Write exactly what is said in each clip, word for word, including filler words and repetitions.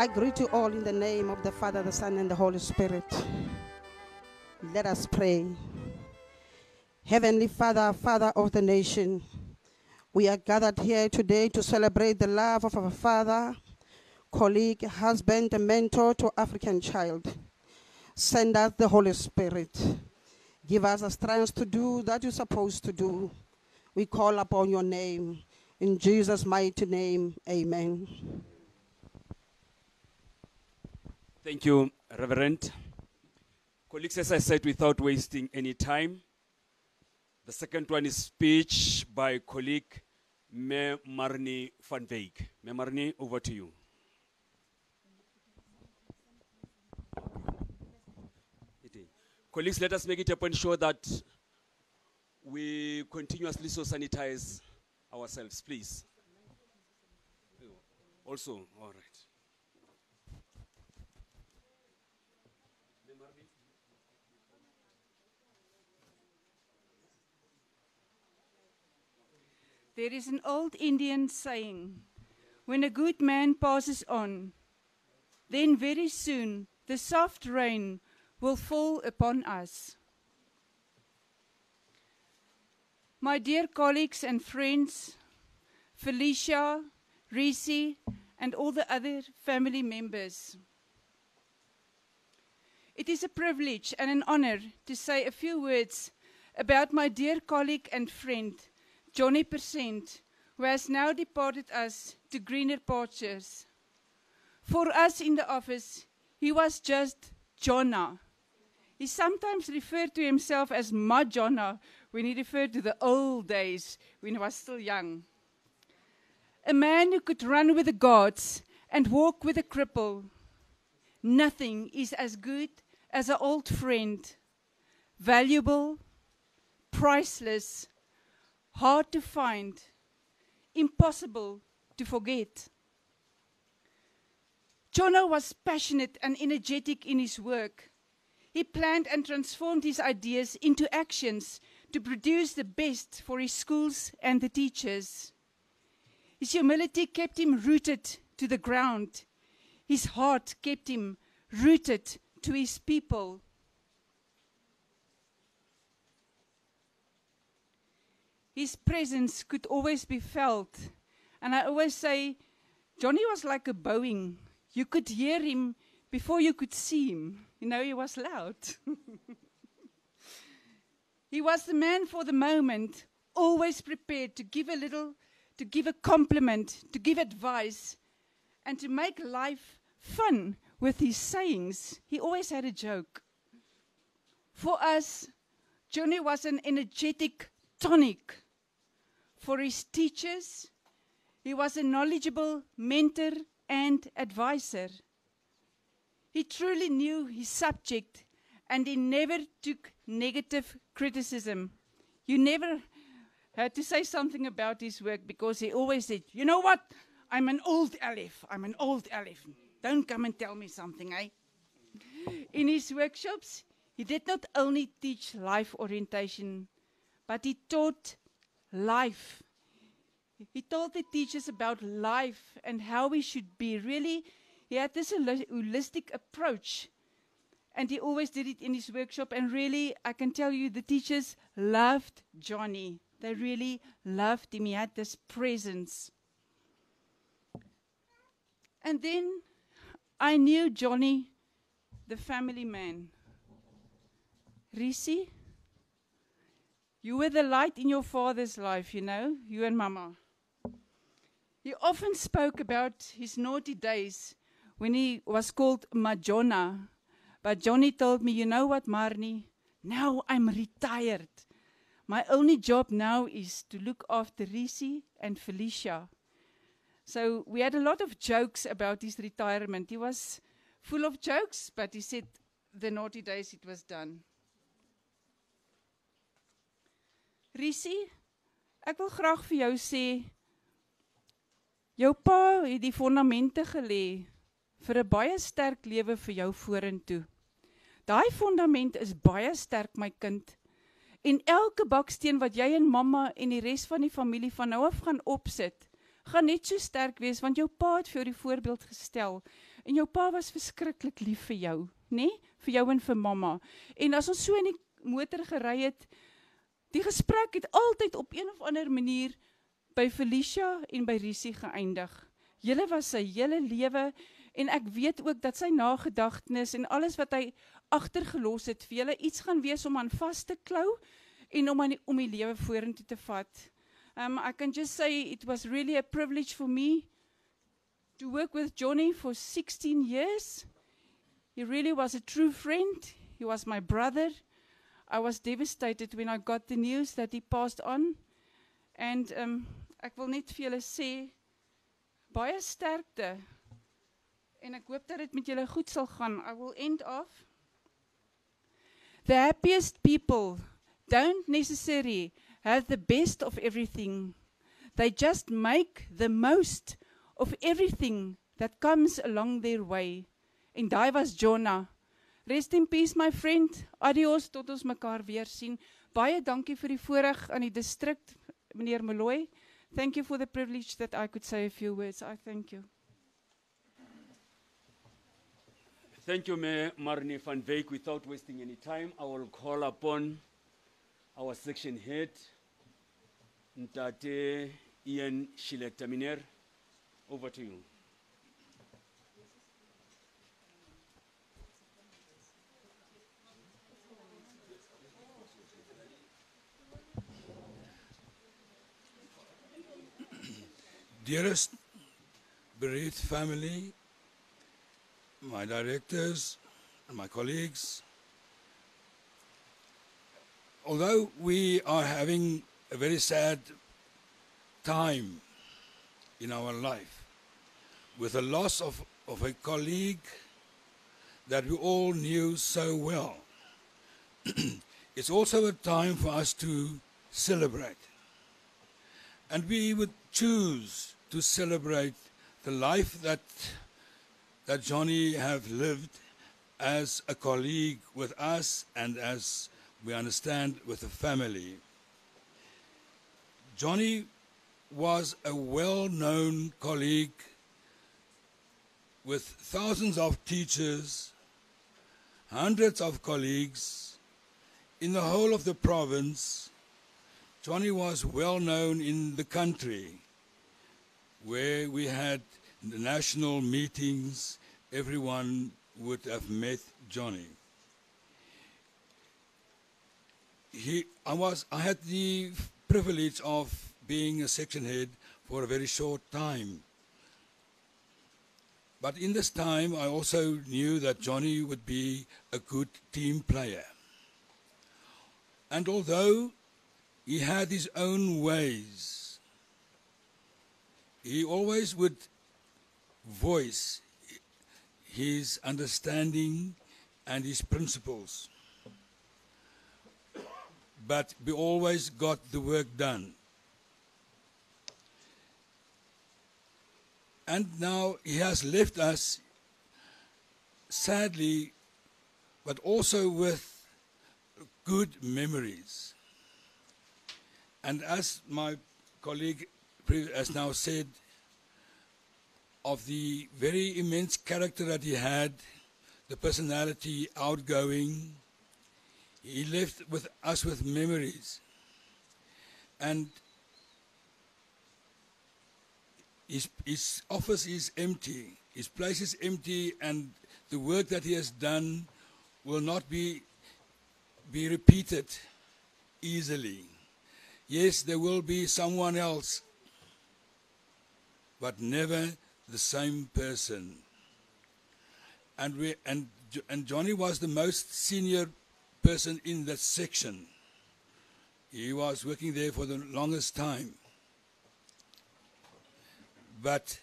I greet you all in the name of the Father, the Son, and the Holy Spirit. Let us pray. Heavenly Father, Father of the nation, we are gathered here today to celebrate the love of our father, colleague, husband, and mentor to African child. Send us the Holy Spirit. Give us the strength to do that you're supposed to do. We call upon your name. In Jesus' mighty name, amen. Thank you, Reverend. Colleagues, as I said, without wasting any time, the second one is speech by colleague Me Marnie van Wyk. Me Marnie, over to you. Colleagues, let us make it a point sure that we continuously so sanitize ourselves, please. Also, all right. There is an old Indian saying, when a good man passes on, then very soon the soft rain will fall upon us. My dear colleagues and friends, Felicia, Reese, and all the other family members, it is a privilege and an honor to say a few words about my dear colleague and friend, Johnny Percent, who has now departed us to greener pastures. For us in the office, he was just Jonna. He sometimes referred to himself as my Jonna when he referred to the old days when he was still young. A man who could run with the gods and walk with a cripple. Nothing is as good as an old friend. Valuable, priceless, hard to find, impossible to forget. Jonna was passionate and energetic in his work. He planned and transformed his ideas into actions to produce the best for his schools and the teachers. His humility kept him rooted to the ground. His heart kept him rooted to his people. His presence could always be felt. And I always say, Johnny was like a Boeing. You could hear him before you could see him. You know, he was loud. He was the man for the moment, always prepared to give a little, to give a compliment, to give advice, and to make life fun with his sayings. He always had a joke. For us, Johnny was an energetic tonic. For his teachers, he was a knowledgeable mentor and advisor. He truly knew his subject, and he never took negative criticism. You never had to say something about his work, because he always said, you know what, I'm an old Aleph, I'm an old Aleph. Don't come and tell me something, eh? In his workshops, he did not only teach life orientation, but he taught life. He told the teachers about life and how we should be. Really, he had this holistic approach, and he always did it in his workshop. And really, I can tell you, the teachers loved Johnny. They really loved him. He had this presence. And then I knew Johnny, the family man. Reese, you were the light in your father's life, you know, you and Mama. He often spoke about his naughty days when he was called Majonna. But Johnny told me, you know what, Marnie, now I'm retired. My only job now is to look after Reese and Felicia. So we had a lot of jokes about his retirement. He was full of jokes, but he said the naughty days it was done. Reese, ek wil graag vir jou sê, jou pa het die fondamente gelê vir 'n baie sterk lewe vir jou vorentoe. Daai fondament is baie sterk, my kind. En elke baksteen wat jy en mamma en die res van die familie van nou af gaan opsit, gaan net so sterk wees, want jou pa het vir jou die voorbeeld gestel. En jou pa was verskriklik lief vir jou, nê? Vir jou en vir mamma. En as ons so in die motor gery het, die gesprek het altyd op een of ander manier by Felicia en by Risie geëindig. Julle was sy hele lewe, en ek weet ook dat sy nagedagtenis en alles wat hy agtergelos het vir julle iets gaan wees om aan vas te klou en om aan die, om die lewe vorentoe te vat. Um, I can just say it was really a privilege for me to work with Johnny for sixteen years. He really was a true friend. He was my brother. I was devastated when I got the news that he passed on. And um, ek wil net vir julle sê, baie sterkte. En ek hoop dat dit met julle goed sal gaan. I will end off. The happiest people don't necessarily have the best of everything. They just make the most of everything that comes along their way. En daai was Jonah. Rest in peace, my friend. Adios, tot ons mekaar weer sien. Baie dankie vir die voorreg aan die district, meneer Molloy. Thank you for the privilege that I could say a few words. I thank you. Thank you, Mayor Marnie van Wyk. Without wasting any time, I will call upon our section head, Ntate Ian Shilektaminer. Over to you. Dearest bereaved family, my directors, and my colleagues, although we are having a very sad time in our life with the loss of, of a colleague that we all knew so well, it's also a time for us to celebrate. And we would choose to celebrate the life that that Johnny have lived as a colleague with us and as we understand with the family. Johnny was a well-known colleague with thousands of teachers, hundreds of colleagues in the whole of the province. Johnny was well known in the country where we had the national meetings, everyone would have met Johnny. He, I, was, I had the privilege of being a section head for a very short time. But in this time, I also knew that Johnny would be a good team player. And although he had his own ways, he always would voice his understanding and his principles. But we always got the work done. And now he has left us, sadly, but also with good memories. And as my colleague has now said, of the very immense character that he had, the personality, outgoing, he left with us with memories. And his, his office is empty, his place is empty, and the work that he has done will not be, be repeated easily. Yes, there will be someone else, but never the same person. And, we, and, and Johnny was the most senior person in that section. He was working there for the longest time. But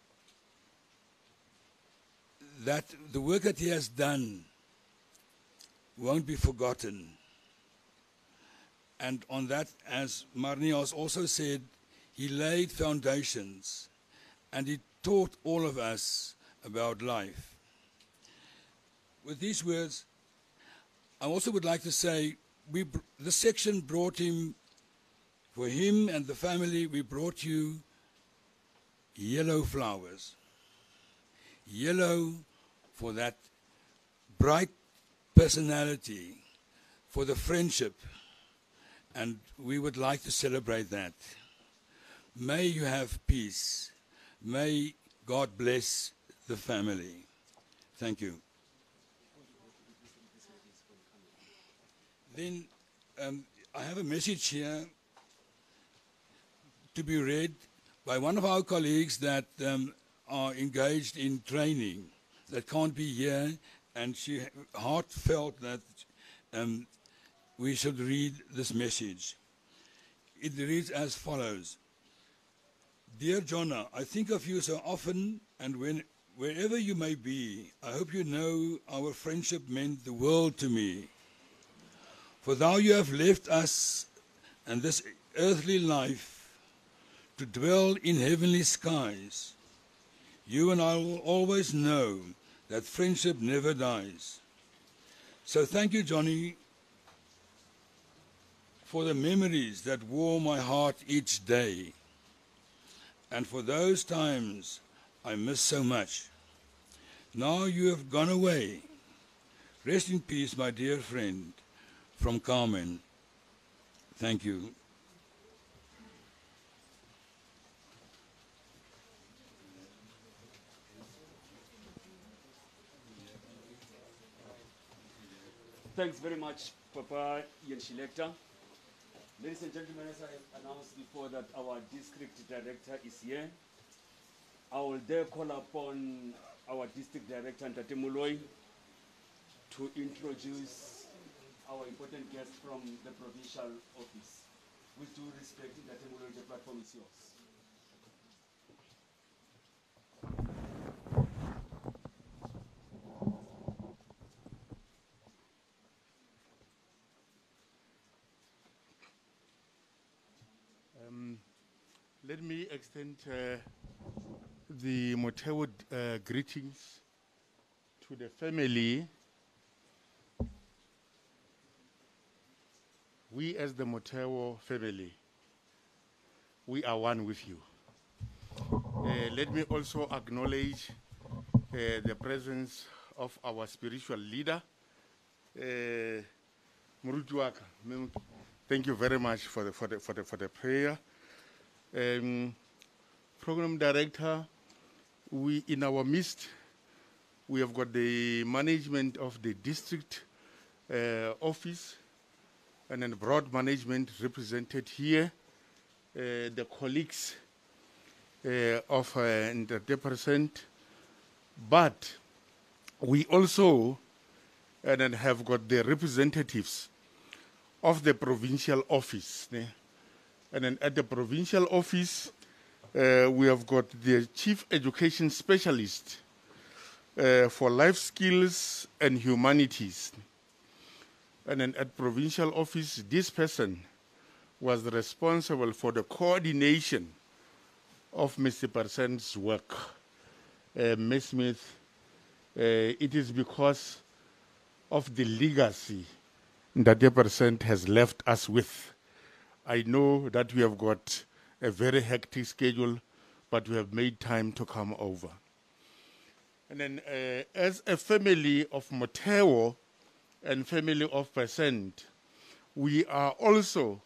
that the work that he has done won't be forgotten. And on that, as Marnie has also said, he laid foundations and he taught all of us about life. With these words, I also would like to say, we, the section brought him, for him and the family, we brought you yellow flowers. Yellow for that bright personality, for the friendship, and we would like to celebrate that. May you have peace. May God bless the family. Thank you. Then um, I have a message here to be read by one of our colleagues that um, are engaged in training, that can't be here, and she heartfelt that um, we should read this message. It reads as follows. Dear Jonna, I think of you so often, and when, wherever you may be, I hope you know our friendship meant the world to me. For thou you have left us and this earthly life to dwell in heavenly skies. You and I will always know that friendship never dies. So thank you, Johnny, for the memories that warm my heart each day, and for those times I miss so much. Now you have gone away. Rest in peace, my dear friend, from Carmen. Thank you. Thanks very much, Papa Ian Shilekta. Ladies and gentlemen, as I announced before that our district director is here, I will there call upon our district director, Ntate Moloi, to introduce our important guest from the provincial office. With due respect, Ntate Moloi, the platform is yours. Um, let me extend uh, the Motheo uh, greetings to the family. We as the Motheo family, we are one with you. Uh, let me also acknowledge uh, the presence of our spiritual leader, uh, Murutuaka. Thank you very much for the for the for the for the prayer. Um, program director, we in our midst, we have got the management of the district uh, office, and then broad management represented here. Uh, the colleagues uh, of uh, the represent, but we also and then have got the representatives of the provincial office. Ne? And then at the provincial office, uh, we have got the chief education specialist uh, for life skills and humanities. And then at provincial office, this person was responsible for the coordination of Mister Persen's work. Uh, Miz Smith, uh, it is because of the legacy that the Percent has left us with. I know that we have got a very hectic schedule, but we have made time to come over. And then uh, as a family of Motheo and family of Percent, we are also,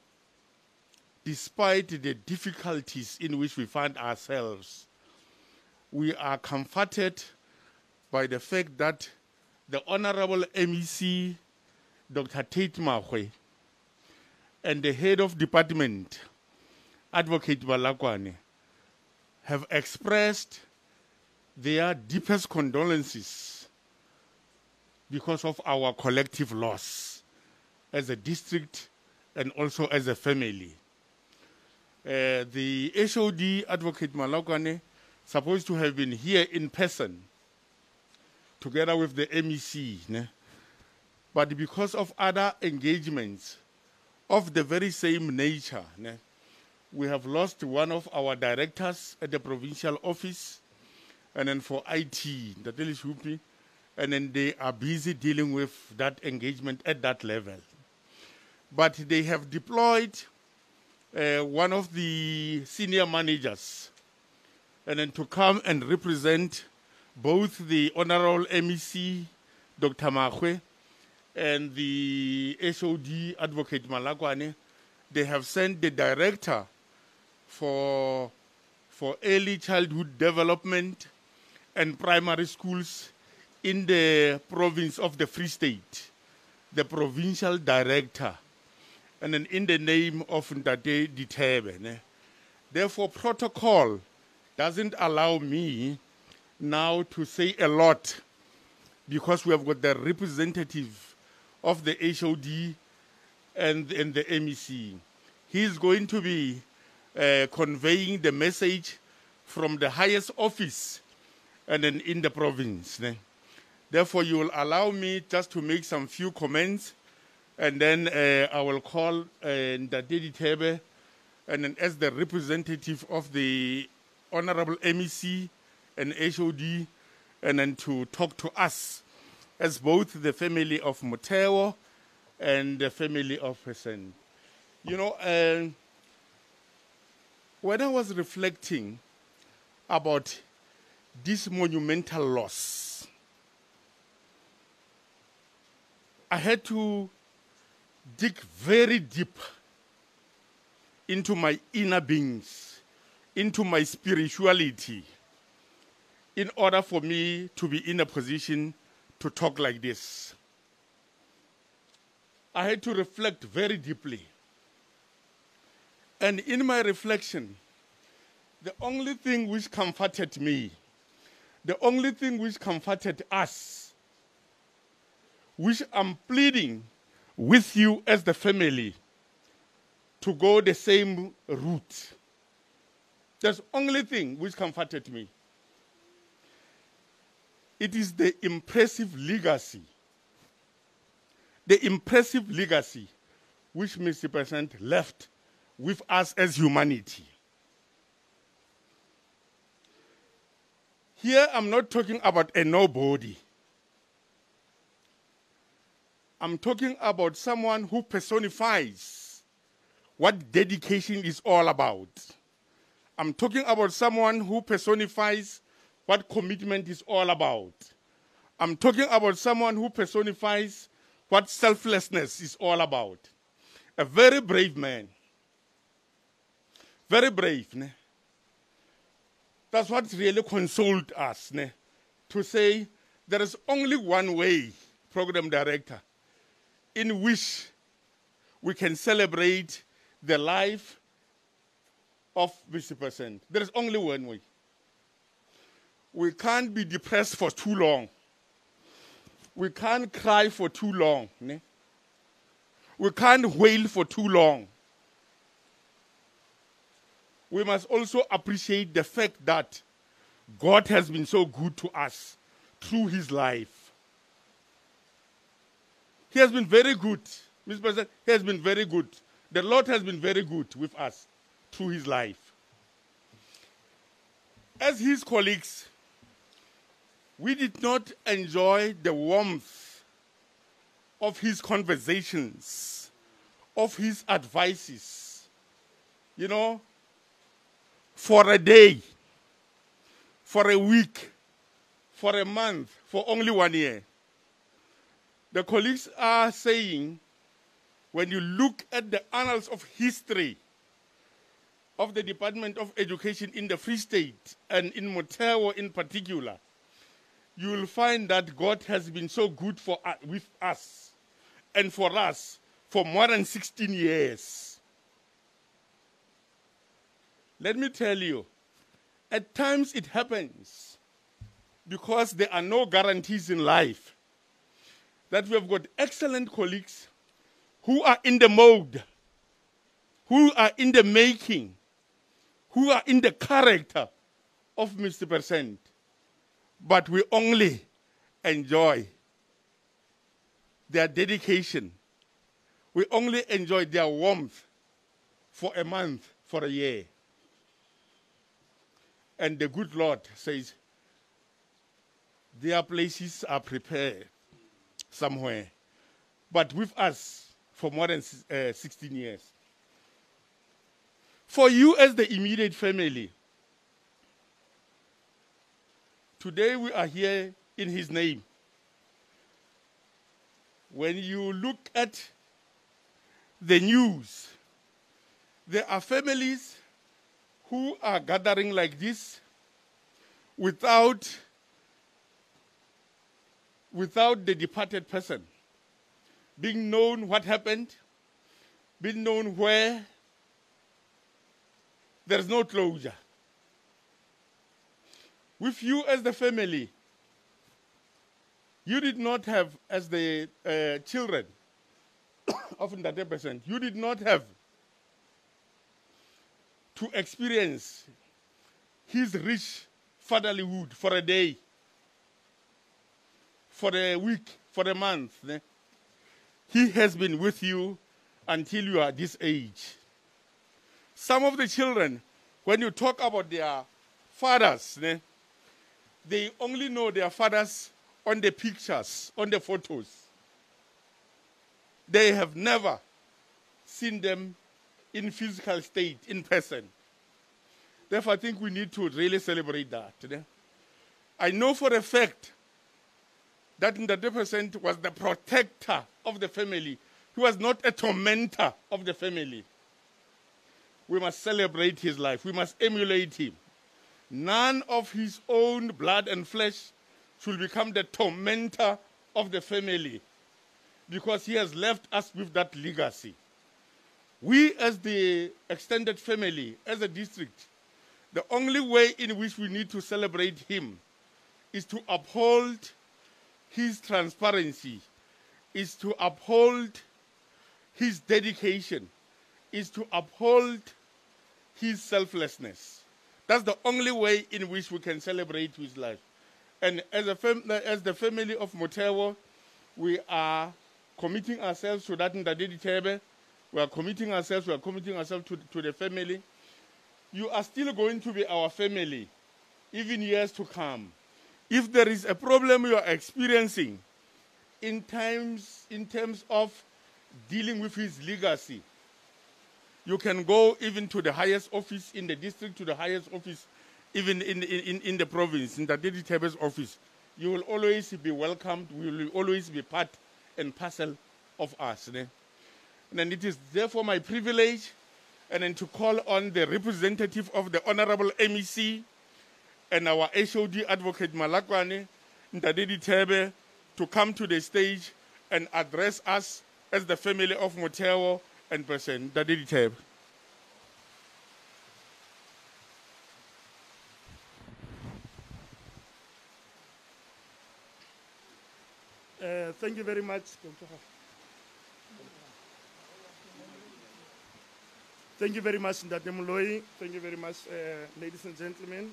despite the difficulties in which we find ourselves, we are comforted by the fact that the Honorable M E C, Doctor Tate Mahwe, and the head of department, Advocate Balakwane, have expressed their deepest condolences because of our collective loss as a district and also as a family. Uh, the H O D, Advocate Malakwane, supposed to have been here in person together with the M E C, ne? But because of other engagements of the very same nature, ne, we have lost one of our directors at the provincial office, and then for I T, and then they are busy dealing with that engagement at that level. But they have deployed uh, one of the senior managers, and then to come and represent both the Honorable M E C, Doctor Mahwe, and the S O D, Advocate Malakwane. They have sent the director for, for early childhood development and primary schools in the province of the Free State, the provincial director, and then in the name of Ndate Dithebe. Therefore, protocol doesn't allow me now to say a lot because we have got the representative of the H O D and, and the M E C. He's going to be uh, conveying the message from the highest office and then in the province. Ne? Therefore, you will allow me just to make some few comments, and then uh, I will call uh, Ndate Dithebe, and then as the representative of the Honorable M E C and H O D, and then to talk to us as both the family of Motheo and the family of Hesen. You know, uh, when I was reflecting about this monumental loss, I had to dig very deep into my inner beings, into my spirituality, in order for me to be in a position to talk like this. I had to reflect very deeply. And in my reflection, the only thing which comforted me, the only thing which comforted us, which I'm pleading with you as the family to go the same route. That's the only thing which comforted me. It is the impressive legacy, the impressive legacy which Mister President left with us as humanity. Here I'm not talking about a nobody. I'm talking about someone who personifies what dedication is all about. I'm talking about someone who personifies what commitment is all about. I'm talking about someone who personifies what selflessness is all about. A very brave man. Very brave. Ne? That's what really consoled us, ne? To say there is only one way, Program Director, in which we can celebrate the life of Mister President. There is only one way. We can't be depressed for too long. We can't cry for too long. Ne? We can't wail for too long. We must also appreciate the fact that God has been so good to us through his life. He has been very good. Mister President, he has been very good. The Lord has been very good with us through his life. As his colleagues, we did not enjoy the warmth of his conversations, of his advices, you know, for a day, for a week, for a month, for only one year. The colleagues are saying, when you look at the annals of history of the Department of Education in the Free State and in Motheo in particular, you will find that God has been so good for uh, with us and for us for more than sixteen years. Let me tell you, at times it happens because there are no guarantees in life that we have got excellent colleagues who are in the mode, who are in the making, who are in the character of Mister President. But we only enjoy their dedication. We only enjoy their warmth for a month, for a year. And the good Lord says, their places are prepared somewhere. But with us for more than uh, sixteen years. For you as the immediate family, Today we are here in his name. When you look at the news, there are families who are gathering like this without, without the departed person being known what happened, being known where. There's no closure. With you as the family, you did not have, as the uh, children of Ndate person, you did not have to experience his rich fatherlyhood for a day, for a week, for a month. Ne? He has been with you until you are this age. Some of the children, when you talk about their fathers, ne, they only know their fathers on the pictures, on the photos. They have never seen them in physical state, in person. Therefore, I think we need to really celebrate that. Ne? I know for a fact that Ndate person was the protector of the family. He was not a tormentor of the family. We must celebrate his life. We must emulate him. None of his own blood and flesh should become the tormentor of the family, because he has left us with that legacy. We as the extended family, as a district, the only way in which we need to celebrate him is to uphold his transparency, is to uphold his dedication, is to uphold his selflessness. That's the only way in which we can celebrate his life. And as, a fam as the family of Motheo, we are committing ourselves to that Ndate Ditebe. We are committing ourselves, we are committing ourselves to, to the family. You are still going to be our family, even years to come. If there is a problem you are experiencing in times, in terms of dealing with his legacy, you can go even to the highest office in the district, to the highest office even in, in, in the province, in the Ndate Ditebe's office. You will always be welcomed. We will always be part and parcel of us. Ne? And it is therefore my privilege and then to call on the representative of the Honorable M E C and our H O D Advocate Malakwane, Ndate Ditebe, to come to the stage and address us as the family of Motheo and President Ndate Ditebe. Uh, thank you very much. Thank you very much, Ndate Moloi. Thank you very much, uh, ladies and gentlemen.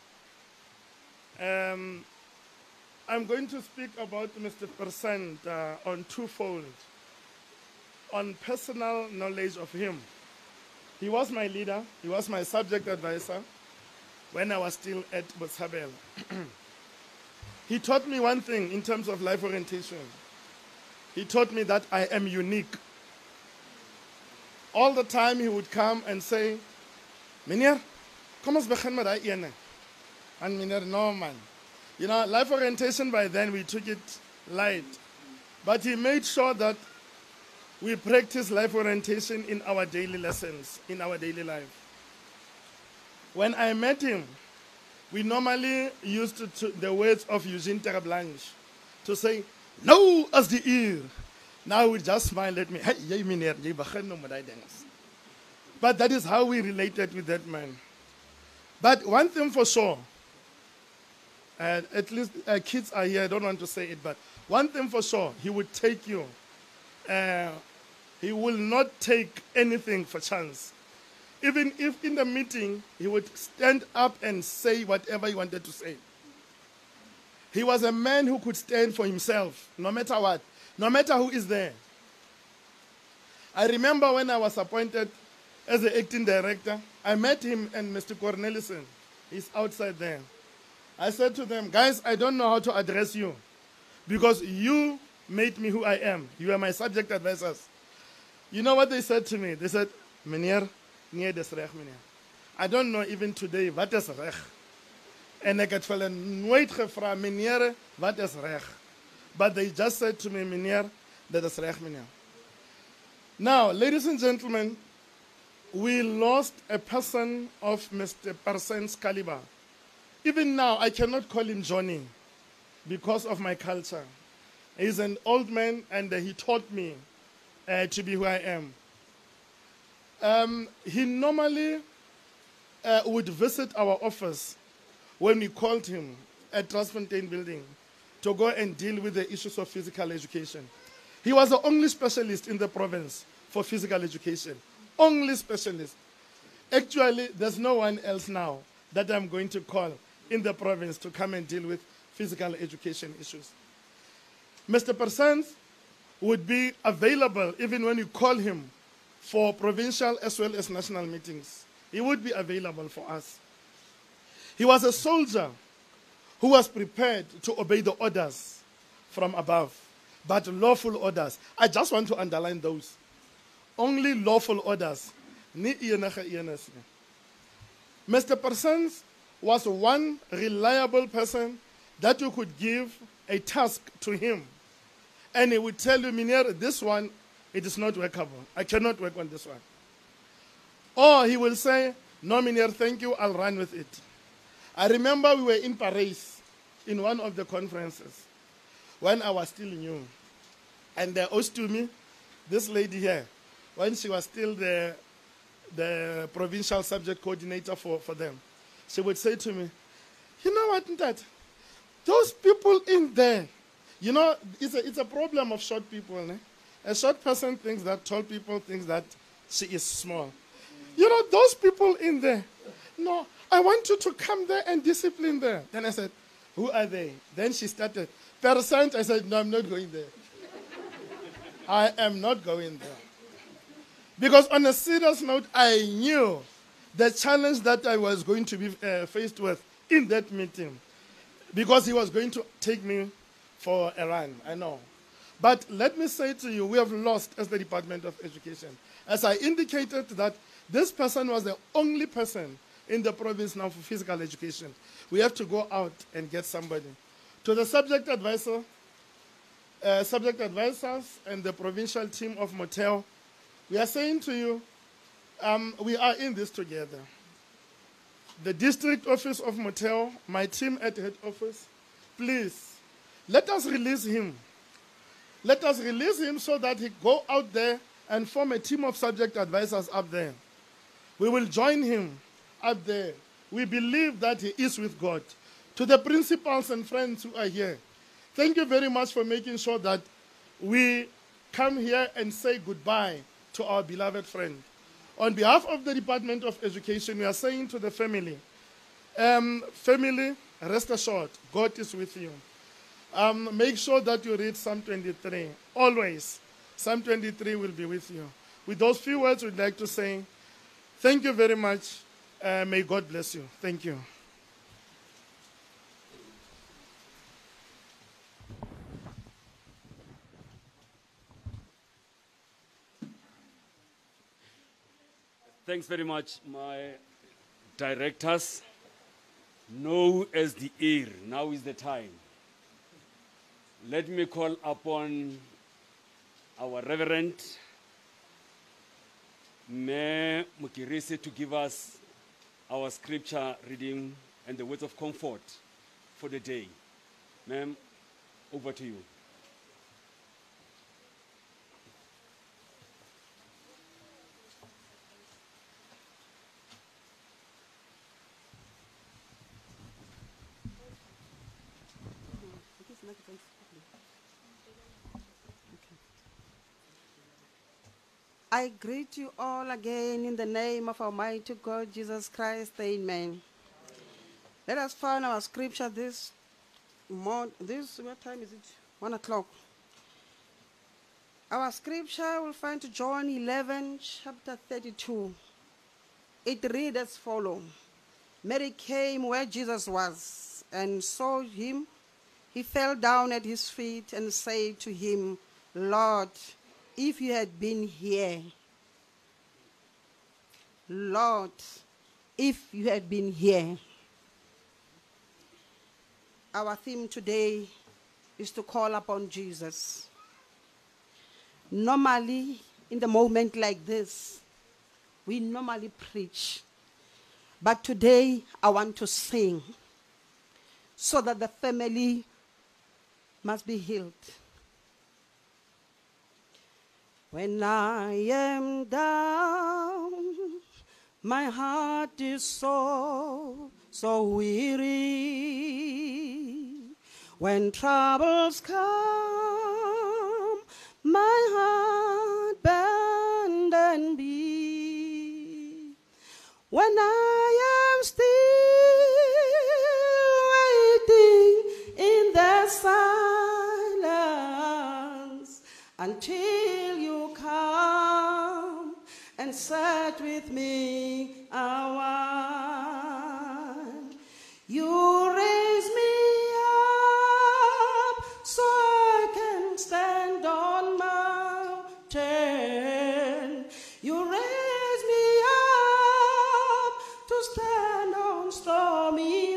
Um, I'm going to speak about Mister Percent uh, on twofold. On personal knowledge of him. He was my leader. He was my subject advisor when I was still at Botshabelo. He taught me one thing in terms of life orientation. He taught me that I am unique. All the time he would come and say, Meneer, kom ons begin met daai ene. And Meneer, no man. You know, life orientation by then we took it light. But he made sure that we practice life orientation in our daily lessons, in our daily life. When I met him, we normally used to, to the words of Eugene Terreblanche to say, no as the ear. Now we just smile at me. Hey, jy meneer, jy begin nou met daai dinges. But that is how we related with that man. But one thing for sure, and at least uh, kids are here, I don't want to say it, but one thing for sure, he would take you. Uh, he will not take anything for chance. Even if in the meeting, he would stand up and say whatever he wanted to say. He was a man who could stand for himself, no matter what, no matter who is there. I remember when I was appointed as the acting director, I met him and Mister Cornelison. He's outside there. I said to them, guys, I don't know how to address you because you made me who I am. You are my subject advisors. You know what they said to me? They said, Meneer, nee, dis reg, meneer. I don't know even today what is reg. En ek het vir hulle nooit gevra, meneer, wat is reg? But they just said to me, meneer, dat is reg, meneer. Now, ladies and gentlemen, we lost a person of Mister Persen's caliber. Even now, I cannot call him Johnny because of my culture. He's an old man, and uh, he taught me uh, to be who I am. Um, he normally uh, would visit our office when we called him at Transfontaine Building to go and deal with the issues of physical education. He was the only specialist in the province for physical education. Only specialist. Actually, there's no one else now that I'm going to call in the province to come and deal with physical education issues. Mister Persens would be available even when you call him for provincial as well as national meetings. He would be available for us. He was a soldier who was prepared to obey the orders from above, but lawful orders. I just want to underline those. Only lawful orders. Mister Persens was one reliable person that you could give a task to him. And he would tell you, Minier, this one, it is not workable. I cannot work on this one. Or he will say, no, Minier, thank you, I'll run with it. I remember we were in Paris in one of the conferences when I was still new. And they asked to me, this lady here, when she was still the, the provincial subject coordinator for, for them, she would say to me, you know what, that those people in there, you know, it's a, it's a problem of short people. Eh? A short person thinks that tall people think that she is small. You know, those people in there, no, I want you to come there and discipline them. Then I said, who are they? Then she started, percent. I said, no, I'm not going there. I am not going there. Because on a serious note, I knew the challenge that I was going to be uh, faced with in that meeting. Because he was going to take me for a run, I know. But let me say to you, we have lost as the Department of Education. As I indicated that this person was the only person in the province now for physical education. We have to go out and get somebody. To the subject advisor, uh, subject advisors and the provincial team of Motheo, we are saying to you, um, we are in this together. The district office of Motheo, my team at head office, please, let us release him. Let us release him so that he go out there and form a team of subject advisors up there. We will join him up there. We believe that he is with God. To the principals and friends who are here, thank you very much for making sure that we come here and say goodbye to our beloved friend. On behalf of the Department of Education, we are saying to the family, um, family, rest assured, God is with you. Um, make sure that you read Psalm twenty-three. Always, Psalm twenty-three will be with you. With those few words, we'd like to say, thank you very much. Uh, may God bless you. Thank you. Thanks very much, my directors. Know as the ear, now is the time. Let me call upon our Reverend Me Mukirisi to give us our scripture reading and the words of comfort for the day. Ma'am, over to you. I greet you all again in the name of Almighty God, Jesus Christ. Amen. Let us find our scripture this morning. This, what time is it? One o'clock. Our scripture we'll find to John eleven, chapter thirty-two. It reads as follows. Mary came where Jesus was and saw him. He fell down at his feet and said to him, Lord, if you had been here, Lord, if you had been here, Our theme today is to call upon Jesus. Normally, in the moment like this, we normally preach. But today, I want to sing so that the family must be healed. When I am down, my heart is so, so weary. When troubles come, my heart bend and beat. When I am still waiting in the silence until you come and sit with me a while. You raise me up so I can stand on mountain. You raise me up to stand on stormy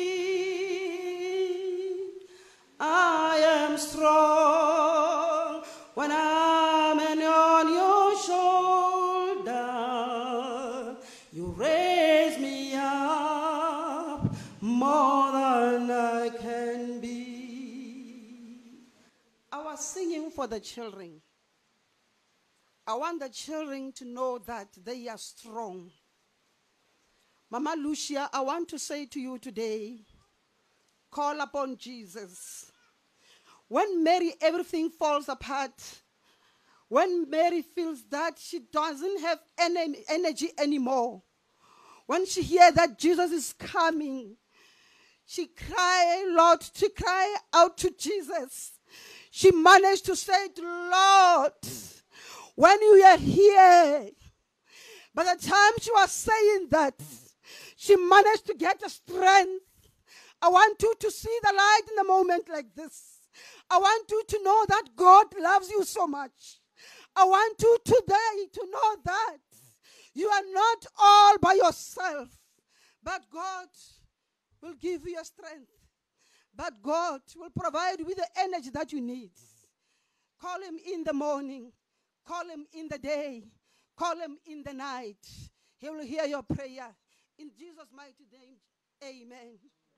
sea. I am strong when I'm on your shoulder. You raise me up more than I can be. I was singing for the children. I want the children to know that they are strong. Mama Lucia, I want to say to you today, call upon Jesus. When Mary, everything falls apart, when Mary feels that she doesn't have any energy anymore, when she hears that Jesus is coming, she cried, Lord, she cried out to Jesus. She managed to say, Lord, when you are here, by the time she was saying that, she managed to get the strength. I want you to see the light in a moment like this. I want you to know that God loves you so much. I want you today to know that you are not all by yourself, but God will give you a strength. But God will provide you with the energy that you need. Call him in the morning. Call him in the day. Call him in the night. He will hear your prayer. In Jesus' mighty name, amen.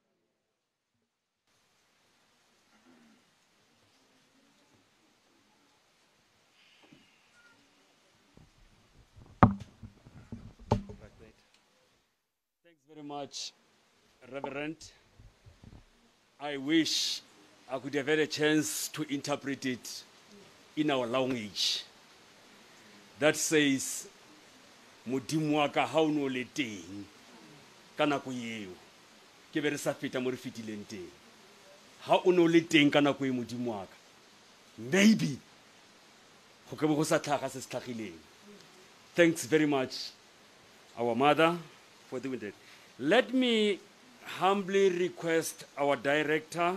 Thanks very much, Reverend. I wish I could have had a chance to interpret it in our language. That says, Modimo wa ka ha o no le teng ka nako eo ke be re sa feta mo re fetileng teng. Ha o no le teng ka nako e Modimo wa ka, maybe go ke bo go sa tlhaga se se tlhagileng. Thanks very much, our mother, for doing that. Let me humbly request our director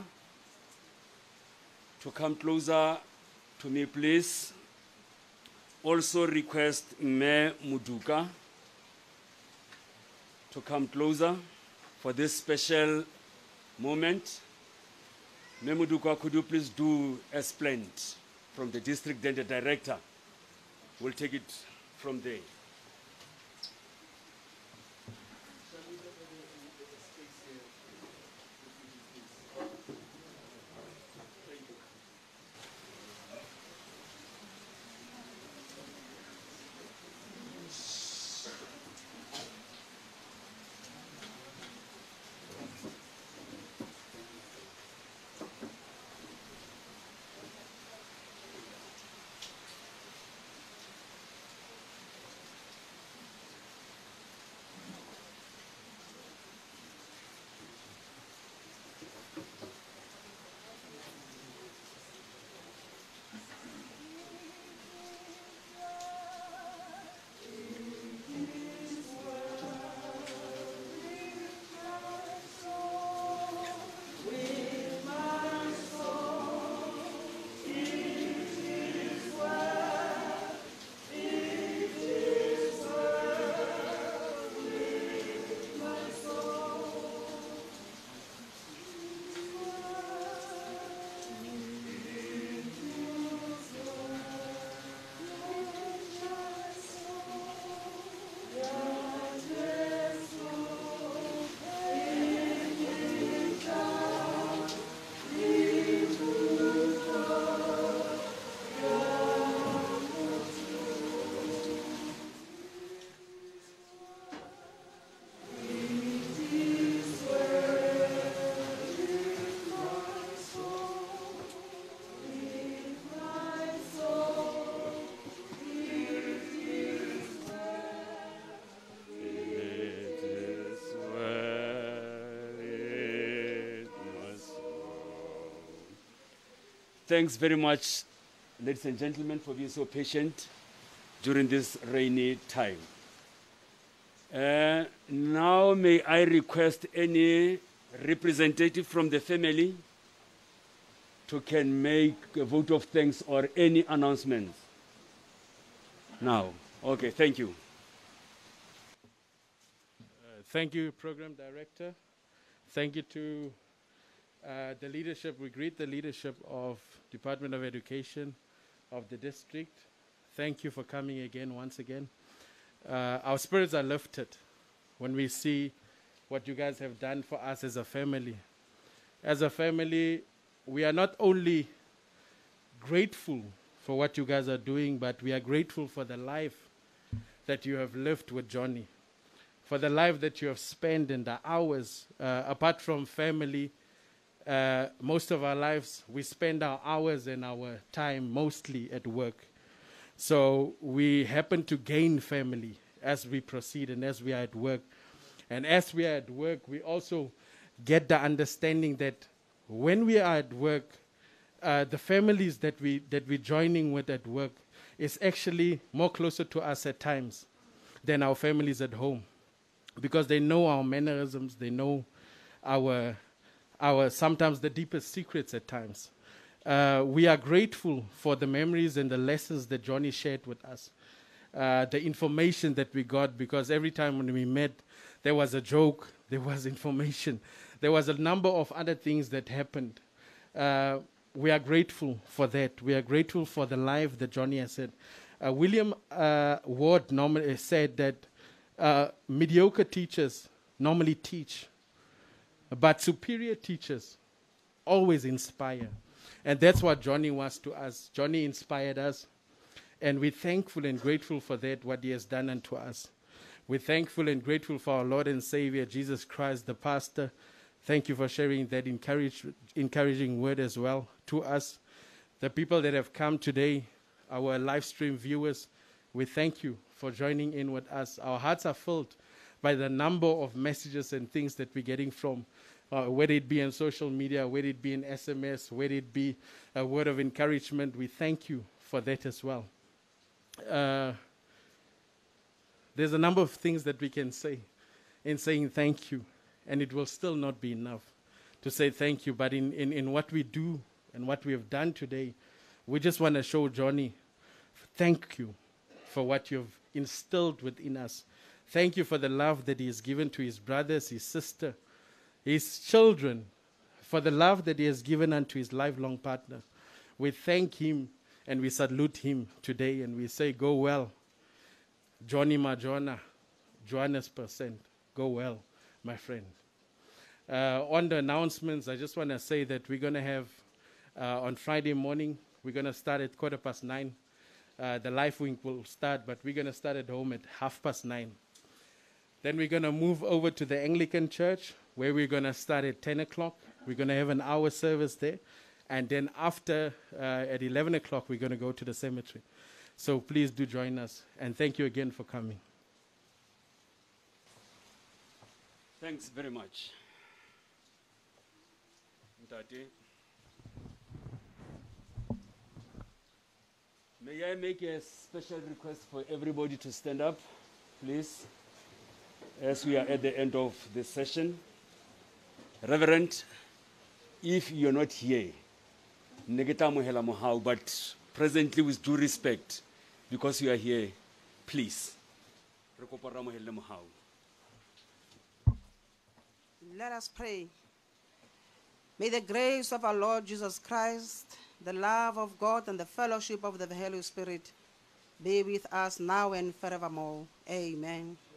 to come closer to me, please. Also request Mme Muduka to come closer for this special moment. Mme Muduka, could you please do as planned from the district, then the director will take it from there. thanks very much, ladies and gentlemen, for being so patient during this rainy time. Uh, now may I request any representative from the family to can make a vote of thanks or any announcements. Now, okay, thank you. Uh, thank you, Program Director. Thank you to uh, the leadership. We greet the leadership of Department of Education of the district. Thank you for coming again, once again. Uh, our spirits are lifted when we see what you guys have done for us as a family. As a family, we are not only grateful for what you guys are doing, but we are grateful for the life that you have lived with Johnny, for the life that you have spent in the hours. Uh, apart from family, uh, most of our lives, we spend our hours and our time mostly at work. So we happen to gain family as we proceed and as we are at work. And as we are at work, we also get the understanding that when we are at work, uh, the families that, we, that we're joining with at work is actually more closer to us at times than our families at home. Because they know our mannerisms, they know our, our sometimes the deepest secrets at times. Uh, we are grateful for the memories and the lessons that Johnny shared with us. Uh, the information that we got, because every time when we met, there was a joke, there was information, there was a number of other things that happened. Uh, we are grateful for that. We are grateful for the life that Johnny has said. Uh, William uh, Ward normally said that uh, mediocre teachers normally teach, but superior teachers always inspire. And that's what Johnny was to us. Johnny inspired us. And we're thankful and grateful for that, what he has done unto us. We're thankful and grateful for our Lord and Savior, Jesus Christ, the pastor. Thank you for sharing that encourage, encouraging word as well to us. The people that have come today, our live stream viewers, we thank you for joining in with us. Our hearts are filled by the number of messages and things that we're getting from Uh, whether it be on social media, whether it be in S M S, whether it be a word of encouragement. We thank you for that as well. Uh, there's a number of things that we can say in saying thank you, and it will still not be enough to say thank you. But in, in, in what we do and what we have done today, we just want to show Johnny, thank you for what you've instilled within us. Thank you for the love that he has given to his brothers, his sister, his children, for the love that he has given unto his lifelong partner. We thank him and we salute him today, and we say, go well. Johnny Majona, Johannes Percent, go well, my friend. Uh, on the announcements, I just want to say that we're going to have, uh, on Friday morning, we're going to start at quarter past nine. Uh, the Life Wing will start, but we're going to start at home at half past nine. Then we're going to move over to the Anglican Church, where we're going to start at ten o'clock. We're going to have an hour service there. And then after, uh, at eleven o'clock, we're going to go to the cemetery. So please do join us. And thank you again for coming. Thanks very much. Ntate. May I make a special request for everybody to stand up, please, as we are at the end of this session. Reverend, if you're not here, but presently with due respect, because you are here, please. Let us pray. May the grace of our Lord Jesus Christ, the love of God, and the fellowship of the Holy Spirit be with us now and forevermore. Amen.